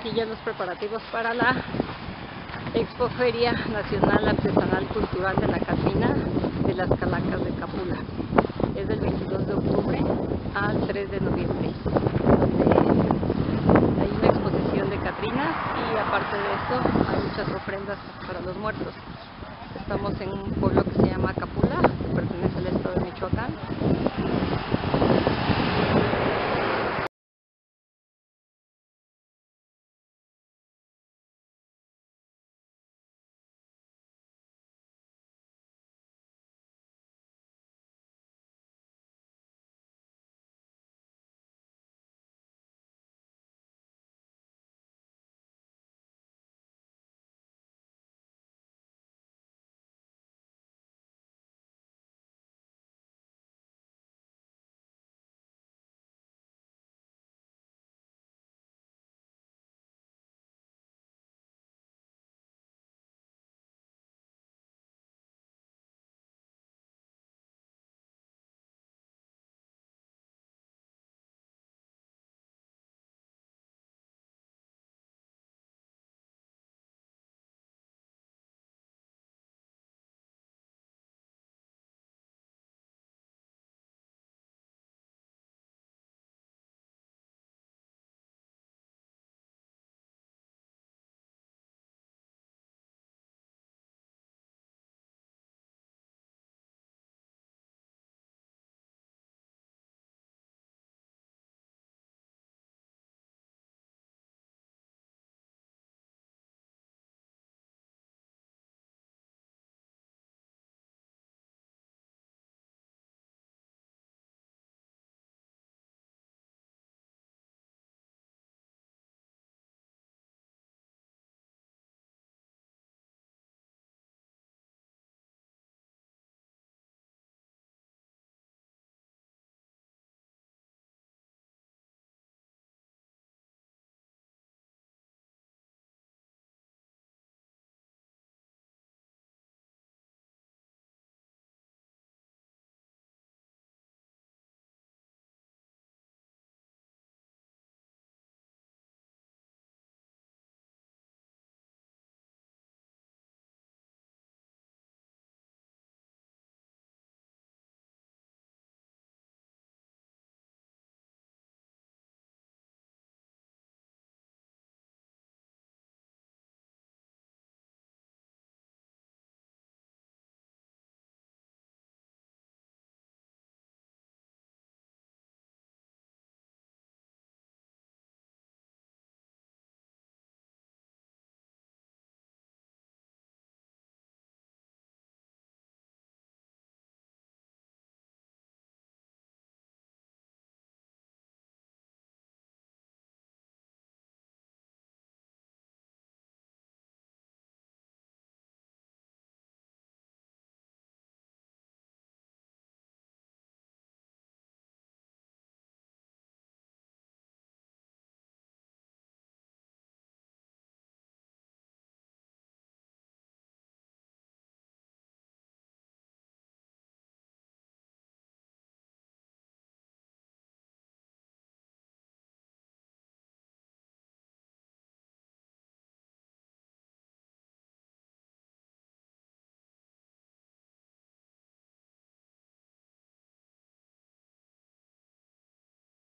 aquí ya los preparativos para la Expoferia Nacional Artesanal Cultural de la Catrina de las Calacas de Capula. Es del 22 de octubre al 3 de noviembre, donde hay una exposición de Catrinas y aparte de eso hay muchas ofrendas para los muertos. Estamos en un pueblo que se llama Capula, que pertenece al estado de Michoacán,